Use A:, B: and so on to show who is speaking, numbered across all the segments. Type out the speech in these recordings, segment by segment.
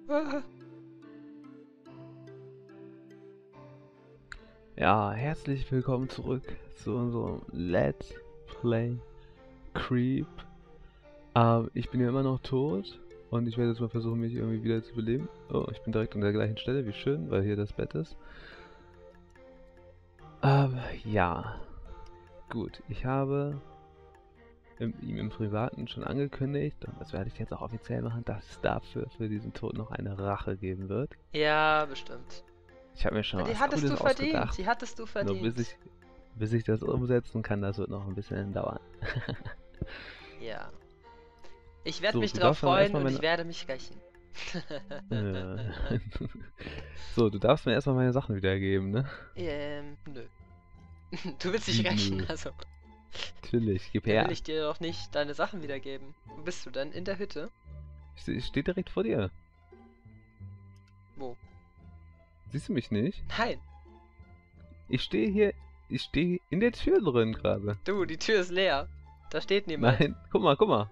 A: Ja, herzlich willkommen zurück zu unserem Let's Play Creep. Ich bin ja immer noch tot und ich werde jetzt mal versuchen, mich irgendwie wieder zu beleben. Oh, ich bin direkt an der gleichen Stelle, wie schön, weil hier das Bett ist. Ja, gut, ich habe ihm im Privaten schon angekündigt, und das werde ich jetzt auch offiziell machen, dass es dafür für diesen Tod noch eine Rache geben wird.
B: Ja, bestimmt.
A: Ich habe mir schon
B: Die
A: was
B: hattest
A: Cooles
B: du verdient,
A: ausgedacht.
B: die hattest du
A: Nur
B: verdient.
A: bis ich das umsetzen kann, das wird noch ein bisschen dauern.
B: Ja. Ich werde
A: So,
B: mich
A: du
B: drauf
A: darfst aber
B: freuen
A: erstmal
B: und
A: meine...
B: ich werde mich rächen.
A: So, du darfst mir erstmal meine Sachen wiedergeben, ne?
B: Nö. Du willst dich
A: Wie,
B: rächen,
A: nö?
B: also.
A: Natürlich, gib
B: Dann will
A: her.
B: ich dir doch nicht deine Sachen wiedergeben. Wo bist du denn? In der Hütte?
A: Ich stehe direkt vor dir.
B: Wo?
A: Siehst du mich nicht?
B: Nein.
A: Ich stehe in der Tür drin gerade.
B: Du, die Tür ist leer. Da steht niemand.
A: Nein, guck mal.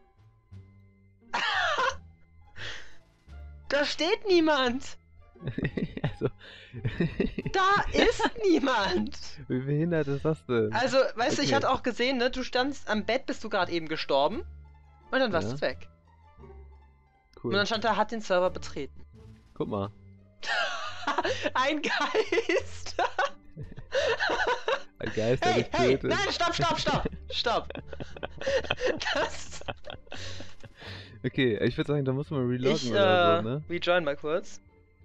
B: Da steht niemand!
A: Also...
B: Da ist niemand!
A: Wie behindert ist das denn?
B: Also, weißt du, ich
A: Okay.
B: hatte auch gesehen, ne? Du standst am Bett, bist du gerade eben gestorben. Und dann warst
A: Ja.
B: du weg. Und
A: Cool.
B: dann stand da, hat den Server betreten.
A: Guck mal.
B: Ein Geist!
A: Ein Geist, der
B: Hey,
A: dich
B: hey!
A: tötet.
B: Nein, stopp! Das...
A: Okay, ich würde sagen, da muss man reloaden
B: Ich,
A: oder so, ne?
B: rejoin mal kurz.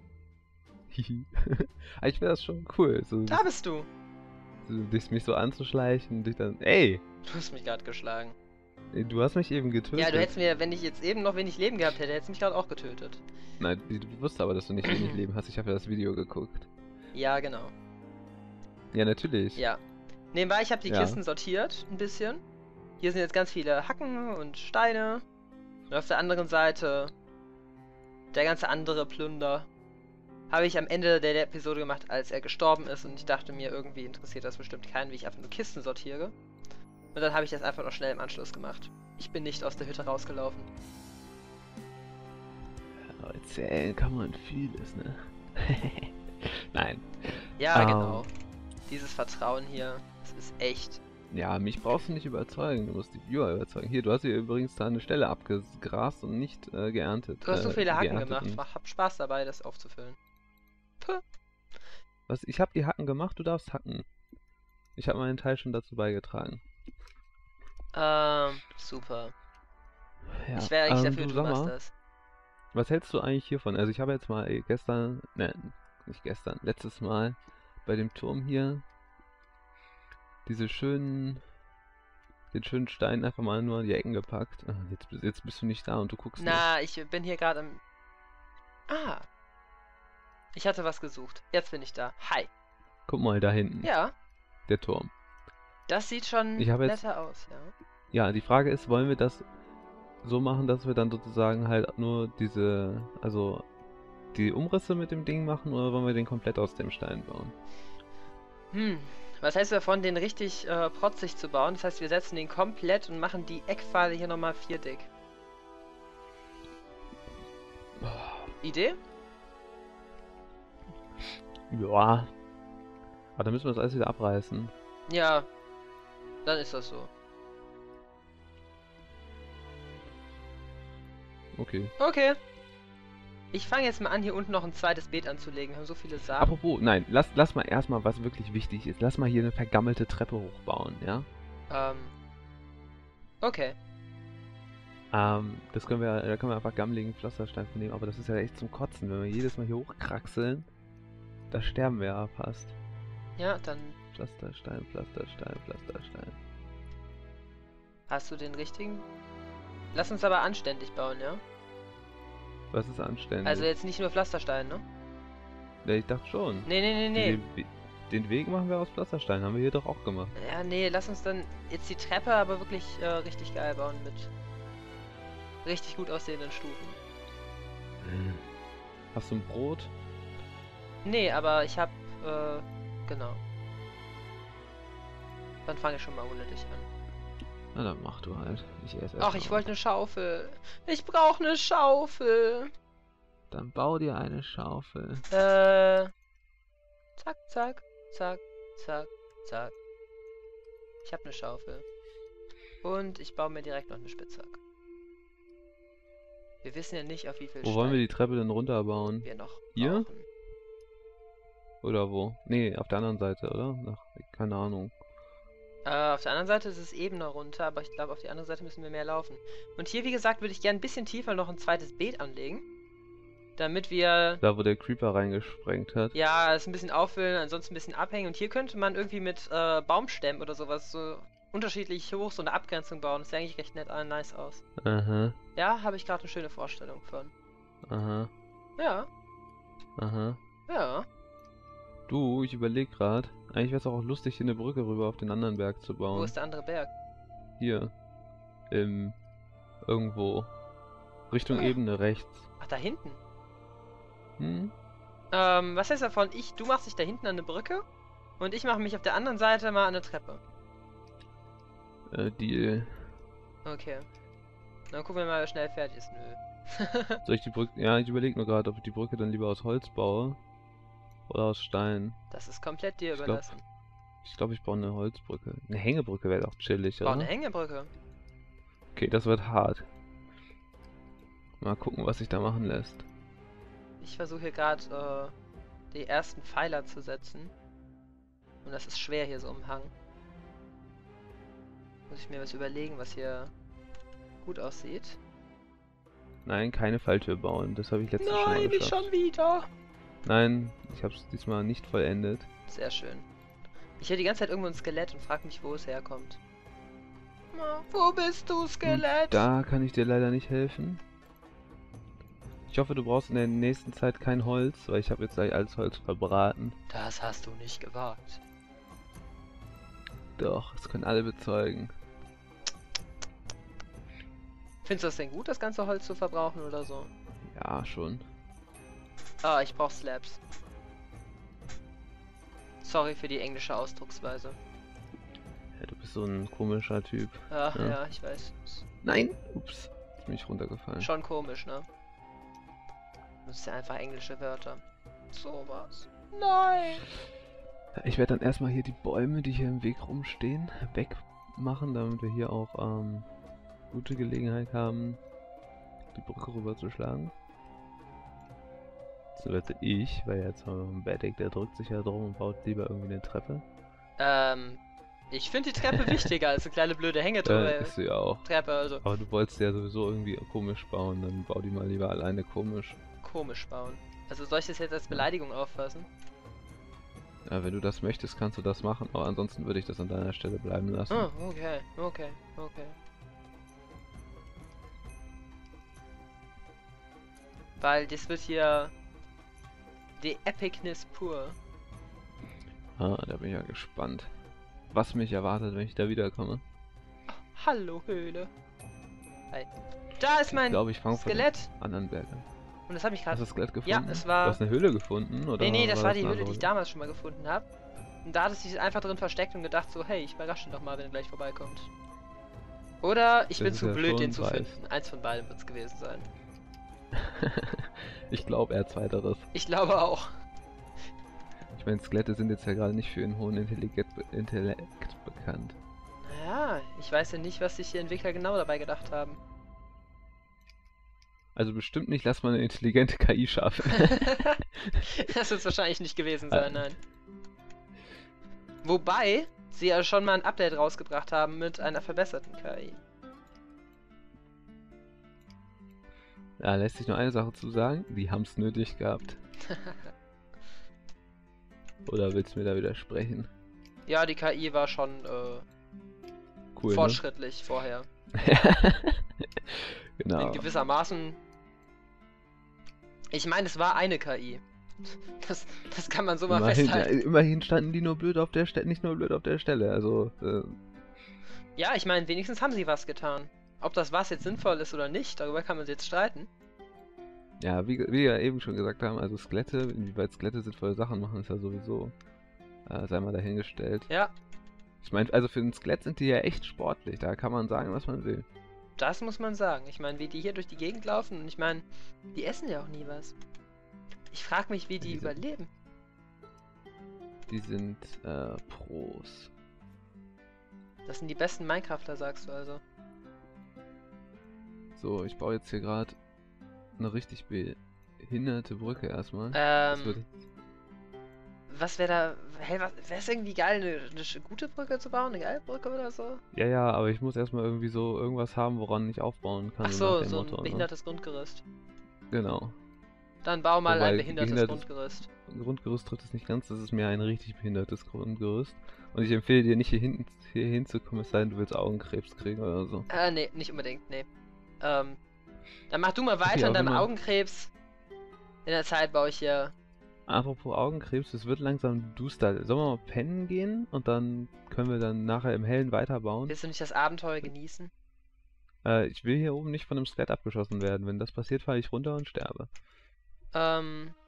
A: Aber ich wäre das schon cool, so,
B: Da bist du!
A: mich so anzuschleichen, dich dann... Ey!
B: Du hast mich gerade geschlagen.
A: Du hast mich eben getötet.
B: Ja, du hättest mir, wenn ich jetzt eben noch wenig Leben gehabt hätte, hättest du mich gerade auch getötet.
A: Nein, du wusstest aber, dass du nicht wenig Leben hast. Ich habe ja das Video geguckt.
B: Ja, genau.
A: Ja, natürlich.
B: Ja. Nebenbei, ich habe die
A: Ja.
B: Kisten sortiert, ein bisschen. Hier sind jetzt ganz viele Hacken und Steine. Und auf der anderen Seite der ganze andere Plunder. Habe ich am Ende der Episode gemacht, als er gestorben ist. Und ich dachte mir, irgendwie interessiert das bestimmt keinen, wie ich einfach nur Kisten sortiere. Und dann habe ich das einfach noch schnell im Anschluss gemacht. Ich bin nicht aus der Hütte rausgelaufen.
A: Aber erzählen kann man vieles, ne? Nein.
B: Ja, genau. Dieses Vertrauen hier, das ist echt.
A: Ja, mich brauchst du nicht überzeugen. Du musst die Viewer überzeugen. Hier, du hast hier übrigens da eine Stelle abgegrast und nicht geerntet.
B: Du hast so viele Hacken
A: geerntet
B: gemacht.
A: und-
B: Hab Spaß dabei, das aufzufüllen. Puh.
A: Was? Ich habe die Hacken gemacht, du darfst hacken. Ich habe meinen Teil schon dazu beigetragen.
B: Super.
A: Ja,
B: Ich wäre eigentlich dafür,
A: du
B: du
A: sag
B: machst
A: mal,
B: das.
A: was hältst du eigentlich hiervon? Also ich habe jetzt mal gestern, ne, nicht gestern, letztes Mal bei dem Turm hier den schönen Stein einfach mal nur an die Ecken gepackt. Ah, jetzt bist du nicht da und du guckst nicht.
B: Na, ich bin hier gerade am... Ah. Ich hatte was gesucht. Jetzt bin ich da. Hi.
A: Guck mal da hinten,
B: Ja,
A: der Turm.
B: das sieht schon
A: Ich habe jetzt-
B: netter aus, ja.
A: Ja, die Frage ist, wollen wir das so machen, dass wir dann sozusagen halt nur diese, also die Umrisse mit dem Ding machen, oder wollen wir den komplett aus dem Stein bauen?
B: Was heißt davon, den richtig protzig zu bauen? Das heißt, wir setzen den komplett und machen die Eckpfeile hier nochmal 4 dick. Idee?
A: Ja. Aber dann müssen wir das alles wieder abreißen.
B: Ja, dann ist das so.
A: Okay.
B: Okay. Ich fange jetzt mal an, hier unten noch ein zweites Beet anzulegen. Wir haben so viele Samen.
A: Apropos, nein, lass mal erstmal, was wirklich wichtig ist. Lass mal hier eine vergammelte Treppe hochbauen, ja?
B: Okay.
A: Das können wir, da können wir einfach gammeligen Pflasterstein von nehmen, aber das ist ja echt zum Kotzen, wenn wir jedes Mal hier hochkraxeln. Da sterben wir ja fast.
B: Ja, dann
A: Pflasterstein.
B: hast du den richtigen. Lass uns aber anständig bauen, ja?
A: Was ist anständig?
B: Also jetzt nicht nur Pflasterstein, ne?
A: Ja, ich dachte schon.
B: Nee.
A: Den Weg machen wir aus Pflasterstein, haben wir hier doch auch gemacht.
B: Ja, nee, lass uns dann jetzt die Treppe aber wirklich richtig geil bauen mit richtig gut aussehenden Stufen.
A: Hast du ein Brot?
B: Nee, aber ich hab, genau. Dann fange ich schon mal ohne dich an.
A: Na dann mach du halt. Ich esse
B: Ach, ich wollte eine Schaufel. Ich brauche eine Schaufel.
A: Dann bau dir eine Schaufel.
B: Zack, zack, zack, zack, zack. Ich habe eine Schaufel. Und ich baue mir direkt noch eine Spitzhacke. Wir wissen ja nicht, auf wie viel
A: Wo wollen wir die Treppe denn runterbauen?
B: wir noch
A: Hier?
B: brauchen.
A: Oder wo? Nee, auf der anderen Seite, oder? Keine Ahnung.
B: Auf der anderen Seite ist es ebener runter, aber ich glaube, auf die andere Seite müssen wir mehr laufen. Und hier, wie gesagt, würde ich gerne ein bisschen tiefer noch ein zweites Beet anlegen. Damit wir...
A: Da, wo der Creeper reingesprengt hat.
B: Ja, es ein bisschen auffüllen, ansonsten ein bisschen abhängen. Und hier könnte man irgendwie mit Baumstämmen oder sowas so unterschiedlich hoch so eine Abgrenzung bauen. Das sieht eigentlich recht nett nice aus.
A: Aha.
B: Ja, habe ich gerade eine schöne Vorstellung von.
A: Aha.
B: Ja.
A: Aha.
B: Ja.
A: Du, ich überlege gerade. Eigentlich wäre es auch lustig, hier eine Brücke rüber auf den anderen Berg zu bauen.
B: Wo ist der andere Berg?
A: Hier. Irgendwo. Richtung Ebene rechts.
B: Ach, da hinten.
A: Hm?
B: Was heißt davon? Du machst dich da hinten an eine Brücke und ich mache mich auf der anderen Seite mal an eine Treppe.
A: Deal.
B: Okay. Dann gucken wir mal, wer schnell fertig ist. Nö.
A: Soll ich die Brücke... Ja, ich überlege nur gerade, ob ich die Brücke dann lieber aus Holz baue. Oder aus Stein.
B: Das ist komplett dir
A: Ich
B: überlassen.
A: Ich glaube, ich baue eine Holzbrücke. Eine Hängebrücke wäre doch chillig,
B: Bau
A: oder?
B: eine Hängebrücke.
A: Okay, das wird hart. Mal gucken, was sich da machen lässt.
B: Ich versuche hier gerade die ersten Pfeiler zu setzen. Und das ist schwer hier so im Hang. Muss ich mir was überlegen, was hier gut aussieht.
A: Nein, keine Falltür bauen. Das habe ich letztes Mal
B: Nein, nicht
A: geschafft.
B: schon wieder.
A: Nein, ich habe es diesmal nicht vollendet.
B: Sehr schön. Ich höre die ganze Zeit irgendwo ein Skelett und frage mich, wo es herkommt. Wo bist du, Skelett?
A: Da kann ich dir leider nicht helfen. Ich hoffe, du brauchst in der nächsten Zeit kein Holz, weil ich habe jetzt gleich alles Holz verbraten.
B: Das hast du nicht gewagt.
A: Doch, das können alle bezeugen.
B: Findest du das denn gut, das ganze Holz zu verbrauchen oder so?
A: Ja, schon.
B: Ah, ich brauch Slabs. Sorry für die englische Ausdrucksweise.
A: Ja, du bist so ein komischer Typ.
B: Ach
A: Ja.
B: ja, ich weiß.
A: Nein! Ups, ist mich runtergefallen.
B: Schon komisch, ne? Das ist ja einfach englische Wörter. Sowas. Nein!
A: Ich werde dann erstmal hier die Bäume, die hier im Weg rumstehen, wegmachen, damit wir hier auch gute Gelegenheit haben, die Brücke rüberzuschlagen. So wette ich, weil jetzt haben wir noch einen Baddick, der drückt sich ja drum und baut lieber irgendwie eine Treppe.
B: Ich finde die Treppe wichtiger als eine kleine blöde
A: Ja,
B: Hängetreppe.
A: ist sie ja auch.
B: Also
A: Aber du wolltest ja sowieso irgendwie komisch bauen, dann bau die mal lieber alleine komisch.
B: komisch bauen. Also soll ich das jetzt als Beleidigung auffassen?
A: Ja, wenn du das möchtest, kannst du das machen, aber ansonsten würde ich das an deiner Stelle bleiben lassen.
B: Oh, okay, okay, okay. Weil das wird hier die Epicness pur.
A: Ah, da bin ich ja gespannt, was mich erwartet, wenn ich da wiederkomme.
B: Hallo Höhle. Hi. Da ist mein
A: Ich fange von
B: Skelett.
A: den anderen Bergen.
B: Und das habe ich
A: Hast
B: gerade.
A: du das Skelett gefunden?
B: Ja, es war.
A: Du hast eine Höhle gefunden, oder?
B: Nee, das war die
A: eine
B: Höhle, die
A: andere
B: ich damals schon mal gefunden habe. Und da hat es sich einfach drin versteckt und gedacht so, hey, ich überrasche ihn doch mal, wenn er gleich vorbeikommt. Oder ich
A: Das
B: bin
A: ist
B: zu
A: ja
B: blöd,
A: schon
B: den zu
A: weiß.
B: finden. Eins von beiden wird es gewesen sein.
A: Ich glaube eher zweiteres.
B: Ich glaube auch.
A: Ich meine, Skelette sind jetzt ja gerade nicht für ihren hohen Intellekt bekannt.
B: Naja, ich weiß ja nicht, was sich die Entwickler genau dabei gedacht haben.
A: Also bestimmt nicht, lass mal eine intelligente KI schaffen.
B: Das wird es wahrscheinlich nicht gewesen sein, nein. Wobei sie ja schon mal ein Update rausgebracht haben mit einer verbesserten KI.
A: Ja, lässt sich nur eine Sache zu sagen, die haben es nötig gehabt. Oder willst du mir da widersprechen?
B: Ja, die KI war schon
A: Cool,
B: fortschrittlich vorher.
A: ne? Genau.
B: In gewissermaßen. Ich meine, es war eine KI. Das kann man so mal
A: Immerhin,
B: festhalten.
A: ja, immerhin standen die nur blöd auf der Stelle, nicht nur blöd auf der Stelle. Also,
B: Ja, ich meine, wenigstens haben sie was getan. Ob das was jetzt sinnvoll ist oder nicht, darüber kann man jetzt streiten.
A: ja, wie wir ja eben schon gesagt haben, also Skelette, inwieweit Skelette sinnvolle Sachen machen, ist ja sowieso, sei mal dahingestellt.
B: Ja,
A: Ich meine, also für ein Skelett sind die ja echt sportlich, da kann man sagen, was man will.
B: Das muss man sagen. Ich meine, wie die hier durch die Gegend laufen und ich meine, die essen ja auch nie was. Ich frage mich, wie die überleben.
A: Die sind Pros.
B: Das sind die besten Minecrafter, sagst du also.
A: So, ich baue jetzt hier gerade eine richtig behinderte Brücke erstmal. Das wird
B: Was wäre da... Hey, wäre es irgendwie geil, eine gute Brücke zu bauen? Eine geile Brücke oder so?
A: ja, aber ich muss erstmal irgendwie so irgendwas haben, woran ich aufbauen kann.
B: Ach
A: so nach
B: so,
A: dem
B: so
A: Motto,
B: ein
A: ne?
B: behindertes Grundgerüst.
A: Genau.
B: Dann bau mal
A: Wobei
B: ein behindertes
A: behindertes
B: Grundgerüst.
A: Grundgerüst trifft es nicht ganz, das ist mehr ein richtig behindertes Grundgerüst. Und ich empfehle dir nicht hier hinzukommen, es sei denn, du willst Augenkrebs kriegen oder so.
B: Nee, nicht unbedingt, nee. Dann mach du mal
A: Okay,
B: weiter
A: aber
B: an deinem
A: wenn man-
B: Augenkrebs. In der Zeit baue ich hier...
A: Apropos Augenkrebs, es wird langsam duster. Sollen wir mal pennen gehen und dann können wir dann nachher im Hellen weiterbauen?
B: Willst du nicht das Abenteuer genießen?
A: Ich will hier oben nicht von einem Skelett abgeschossen werden. Wenn das passiert, falle ich runter und sterbe. Das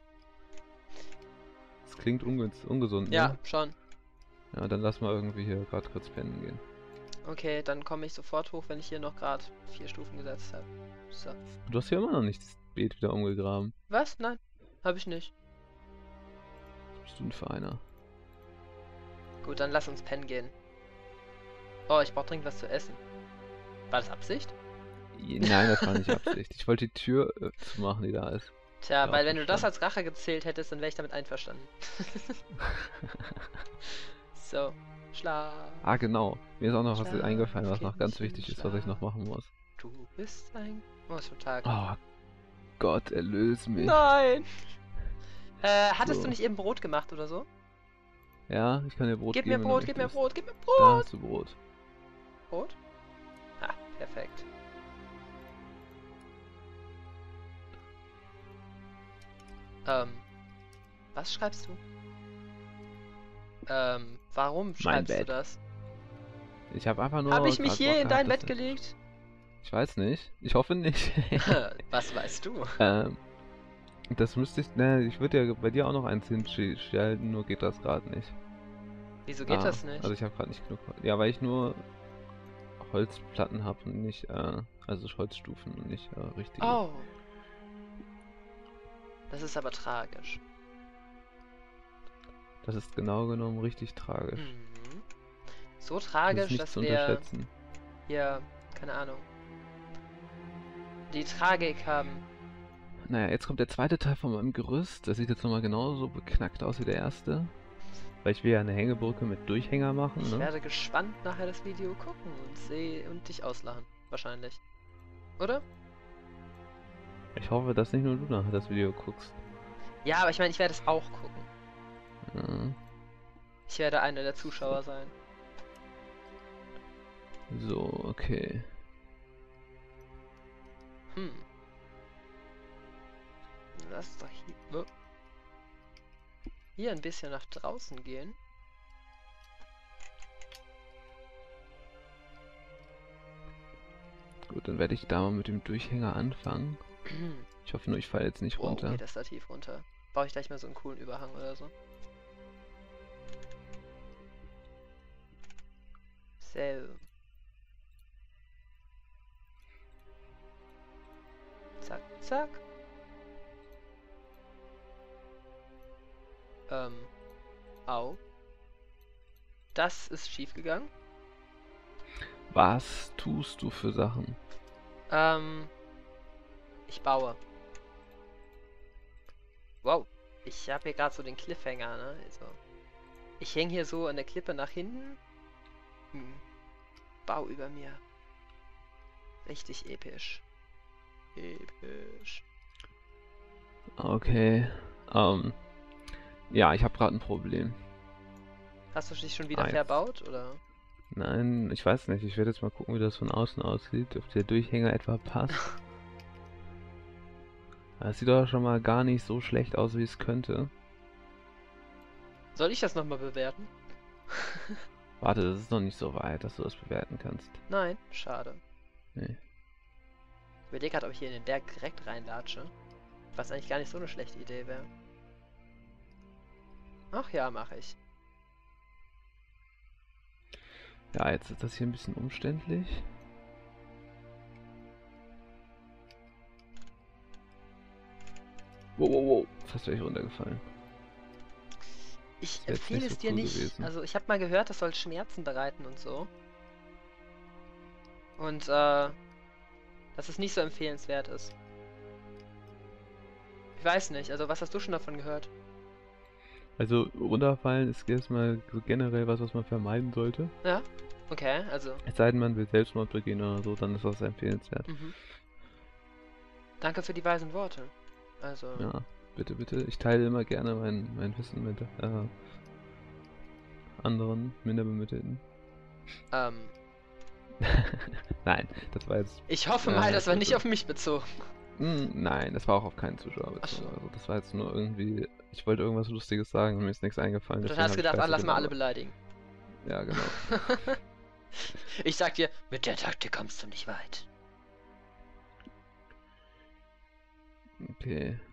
A: klingt ungesund, ne?
B: Ja, schon.
A: Ja, dann lass mal irgendwie hier gerade kurz pennen gehen.
B: Okay, dann komme ich sofort hoch, wenn ich hier noch gerade 4 Stufen gesetzt habe. So.
A: Du hast hier immer noch nicht das Beet wieder umgegraben.
B: Was? Nein, habe ich nicht.
A: Was bist du denn für einer?
B: Gut, dann lass uns pennen gehen. Oh, ich brauche dringend was zu essen. War das Absicht?
A: Nein, das war nicht Absicht. Ich wollte die Tür zu machen, die da ist.
B: Tja,
A: Ja,
B: weil wenn du das
A: verstanden.
B: als Rache gezählt hättest, dann wäre ich damit einverstanden. So, Schlaf.
A: Ah, genau. Mir ist auch noch was
B: Schlaf,
A: eingefallen, was noch ganz
B: Kindchen,
A: wichtig ist, was ich noch machen muss.
B: Du bist ein... Oh, ist schon Tag.
A: Oh Gott, erlöse mich.
B: Nein! Hattest
A: So.
B: du nicht eben Brot gemacht oder so?
A: Ja, ich kann dir Brot
B: Gib
A: geben.
B: mir
A: wenn du
B: Brot, gib mir
A: möchtest.
B: Brot, gib mir
A: Da
B: Brot!
A: hast du Brot.
B: Brot? Ah, perfekt. Was schreibst du? Warum schreibst du
A: Bett.
B: das?
A: Ich habe einfach nur.
B: Habe ich mich
A: grad
B: hier
A: Bock
B: in dein
A: gehabt,
B: Bett gelegt?
A: Ich weiß nicht. Ich hoffe nicht.
B: Was weißt du?
A: Das müsste ich. Ne, ich würde ja bei dir auch noch eins hinstellen, nur geht das gerade nicht.
B: Wieso geht das nicht?
A: Also ich habe gerade nicht genug. Ja, weil ich nur Holzplatten habe und nicht, also Holzstufen und nicht richtige.
B: Oh. Das ist aber tragisch.
A: Das ist genau genommen richtig tragisch.
B: Mhm. So
A: Das ist
B: tragisch,
A: nicht
B: dass
A: zu
B: wir
A: unterschätzen.
B: hier, keine Ahnung, die Tragik haben.
A: Naja, jetzt kommt der zweite Teil von meinem Gerüst. Das sieht jetzt nochmal genauso beknackt aus wie der erste. Weil ich will ja eine Hängebrücke mit Durchhänger machen,
B: Ich
A: ne?
B: werde gespannt nachher das Video gucken und dich auslachen. Wahrscheinlich. Oder?
A: Ich hoffe, dass nicht nur du nachher das Video guckst.
B: Ja, aber ich meine, ich werde es auch gucken.
A: Ja.
B: Ich werde einer der Zuschauer sein.
A: So, okay.
B: Lass doch hier ein bisschen nach draußen gehen.
A: Gut, dann werde ich da mal mit dem Durchhänger anfangen. Ich hoffe nur, ich falle jetzt nicht
B: Wow,
A: runter.
B: geht das da tief runter. Baue ich gleich mal so einen coolen Überhang oder so. So. Zack, zack. Au. Das ist schief gegangen.
A: Was tust du für Sachen?
B: Ich baue. Wow. Ich habe hier gerade so den Cliffhanger, ne? Also, ich hänge hier so an der Klippe nach hinten. Bau über mir. Richtig episch. Episch.
A: Okay. Ja, ich habe gerade ein Problem.
B: Hast du dich schon wieder
A: Jetzt.
B: verbaut, oder?
A: Nein, ich weiß nicht. Ich werde jetzt mal gucken, wie das von außen aussieht. Ob der Durchhänger etwa passt. Das sieht doch schon mal gar nicht so schlecht aus, wie es könnte.
B: Soll ich das nochmal bewerten?
A: Warte, das ist noch nicht so weit, dass du das bewerten kannst.
B: Nein, schade.
A: Nee.
B: Ich überlege gerade, ob ich hier in den Berg direkt reinlatsche. Was eigentlich gar nicht so eine schlechte Idee wäre. Ach ja, mache ich.
A: Ja, jetzt ist das hier ein bisschen umständlich. Wow, wow, wow. Fast wäre ich runtergefallen.
B: Ich
A: Das wär jetzt
B: empfehle
A: nicht
B: es
A: so
B: dir
A: cool
B: nicht.
A: gewesen.
B: Also ich habe mal gehört, das soll Schmerzen bereiten und so. Und dass es nicht so empfehlenswert ist. Ich weiß nicht, also was hast du schon davon gehört?
A: Also runterfallen ist erstmal so generell was man vermeiden sollte.
B: Ja? Okay, also.
A: Es sei denn, man will Selbstmord begehen oder so, dann ist das empfehlenswert.
B: Mhm. Danke für die weisen Worte. Also.
A: Ja, bitte, bitte. Ich teile immer gerne mein Wissen mit anderen Minderbemittelten. Nein, das war jetzt...
B: Ich hoffe mal, das war nicht auf mich bezogen.
A: Nein, das war auch auf keinen Zuschauer bezogen. Also das war jetzt nur irgendwie... Ich wollte irgendwas Lustiges sagen und mir ist nichts eingefallen.
B: Du
A: deswegen
B: hast
A: hab ich
B: gedacht,
A: Scheiße
B: lass mal alle
A: gelabert.
B: beleidigen.
A: Ja, genau.
B: Ich sag dir, mit der Taktik kommst du nicht weit.
A: Okay.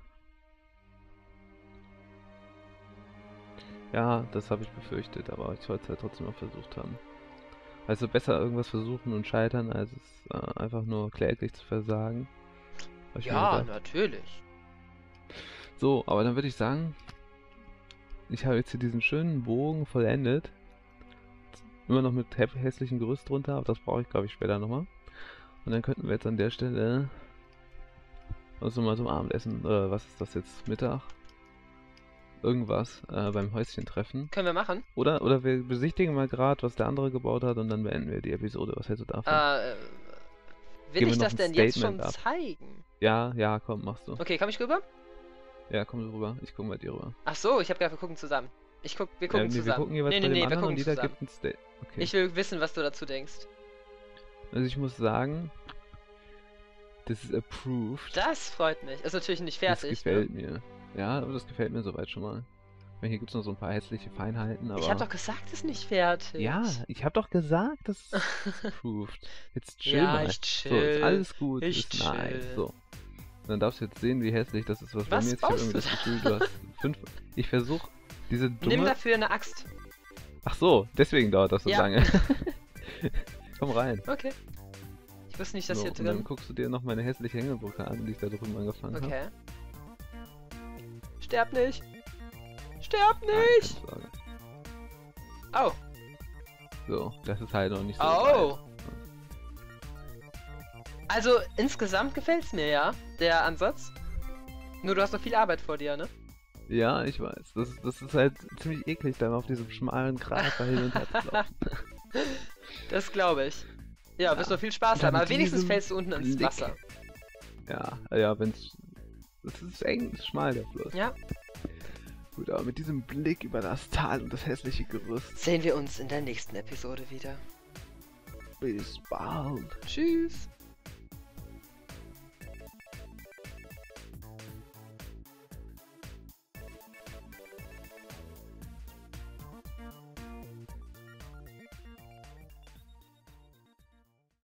A: Ja, das habe ich befürchtet, aber ich wollte es halt trotzdem noch versucht haben. Also besser irgendwas versuchen und scheitern, als es einfach nur kläglich zu versagen. Hab ich mir
B: Ja,
A: gedacht.
B: natürlich.
A: So, aber dann würde ich sagen, ich habe jetzt hier diesen schönen Bogen vollendet. Immer noch mit hässlichem Gerüst drunter, aber das brauche ich glaube ich später nochmal. Und dann könnten wir jetzt an der Stelle also mal zum Abendessen, was ist das jetzt, Mittag? Irgendwas beim Häuschen treffen.
B: Können wir machen?
A: Oder wir besichtigen mal gerade, was der andere gebaut hat und dann beenden wir die Episode. Was hältst du davon?
B: Will
A: Geben wir
B: ich
A: noch
B: das
A: ein
B: denn jetzt schon
A: Statement ab.
B: zeigen?
A: Ja, komm, machst du.
B: Okay, komm ich rüber?
A: Ja, komm rüber. Ich guck bei dir rüber.
B: Ach so, ich habe gedacht, wir gucken zusammen. Wir gucken
A: Nee,
B: zusammen.
A: wir gucken jeweils bei dem
B: wir
A: anderen
B: gucken
A: und jeder
B: zusammen.
A: gibt ein Statement. Okay.
B: Ich will wissen, was du dazu denkst.
A: Also ich muss sagen, das ist approved.
B: Das freut mich. Ist natürlich nicht
A: Das
B: fertig.
A: gefällt mir. Ja, aber das gefällt mir soweit schon mal. Ich meine, hier gibt es noch so ein paar hässliche Feinheiten, aber...
B: Ich habe doch gesagt, es ist nicht fertig.
A: Ja, ich habe doch gesagt, das ist approved. Jetzt chill
B: Ja,
A: mal.
B: ich
A: So, ist
B: chill.
A: alles gut,
B: Ich
A: ist nice.
B: chill.
A: So. Dann darfst du jetzt sehen, wie hässlich das ist, was bei
B: Was
A: mir ist. Ich habe
B: baust
A: irgendwie
B: du
A: das Gefühl, du hast 5... Ich versuche diese dumme...
B: Nimm dafür eine Axt.
A: Ach so, deswegen dauert das so
B: Ja.
A: lange. Komm rein.
B: Okay. Ich wusste nicht, dass
A: So,
B: hier
A: und dann
B: drin...
A: guckst du dir noch meine hässliche Hängebrücke an, die ich da drüben angefangen habe.
B: Okay. Sterb nicht. Sterb nicht.
A: Keine Sorge.
B: Oh.
A: So, das ist halt noch nicht so
B: Oh.
A: weit.
B: Also, insgesamt gefällt's mir, ja, der Ansatz. Nur du hast noch viel Arbeit vor dir, ne?
A: Ja, ich weiß. Das ist halt ziemlich eklig, da auf diesem schmalen Gras da hin und her zu laufen.
B: Das glaube ich. Ja, wirst
A: Ja.
B: noch viel Spaß
A: Und dann
B: haben, aber wenigstens
A: diesem
B: fällst du unten ins
A: Blick.
B: Wasser.
A: Ja, wenn's... Es ist eng, ist schmal, der Fluss.
B: Ja.
A: Gut, aber mit diesem Blick über das Tal und das hässliche Gerüst.
B: Sehen wir uns in der nächsten Episode wieder.
A: Bis bald.
B: Tschüss.